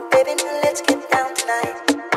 baby, now let's get down tonight.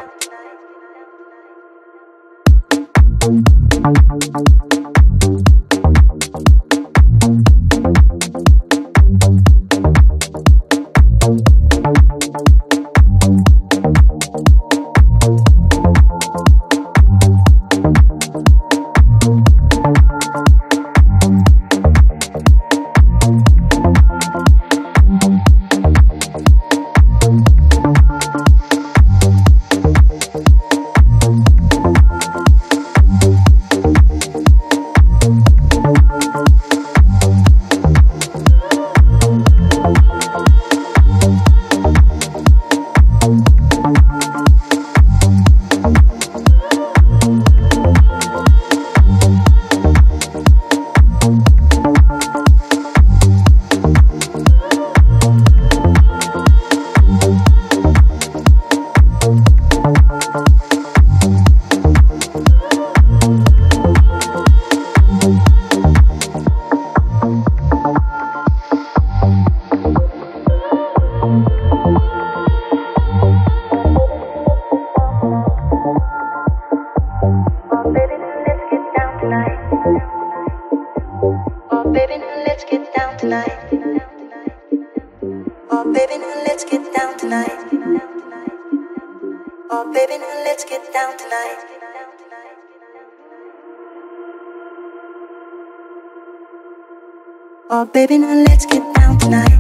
Oh, baby, now let's get down tonight.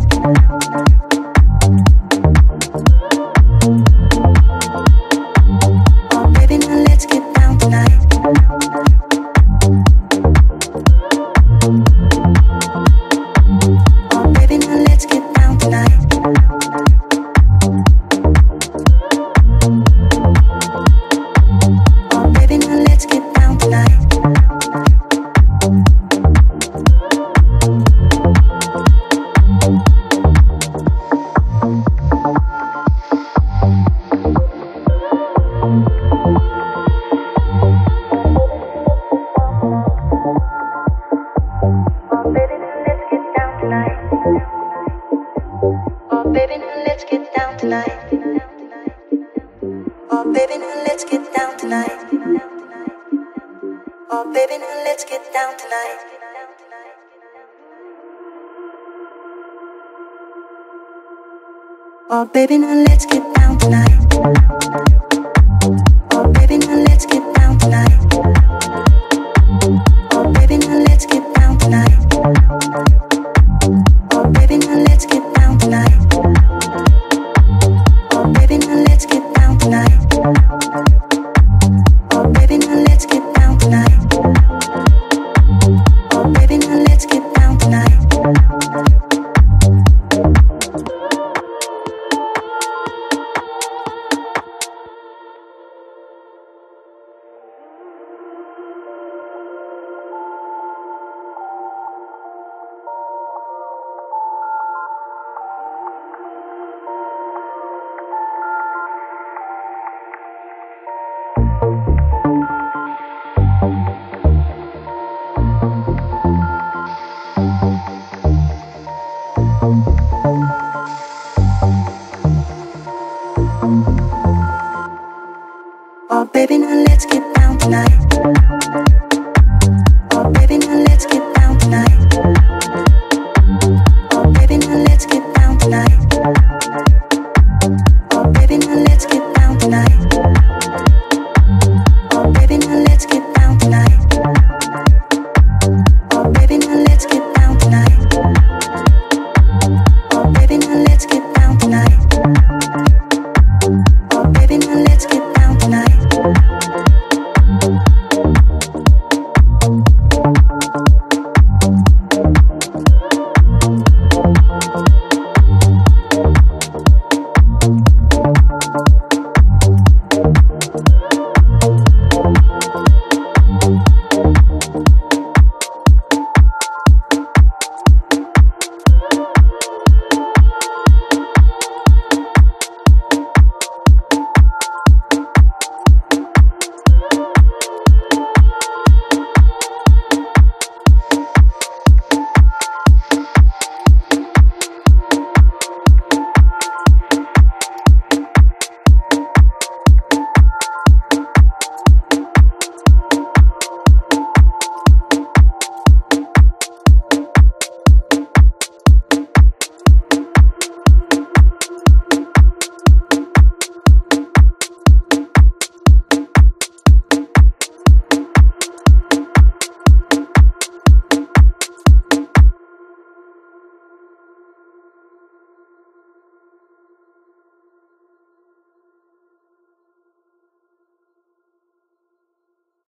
Oh, baby, now let's get down tonight. Oh, baby, now let's get down tonight. Oh, baby, now let's get down tonight. Oh, baby, now let's get down tonight. Oh, baby, now let's get down tonight. Oh, baby, now let's get down tonight. Oh, baby, now let's get down tonight. Oh, baby, now let's get down tonight. Oh, baby, now let's get down tonight. Oh, baby, now let's get down tonight. Oh, baby, now let's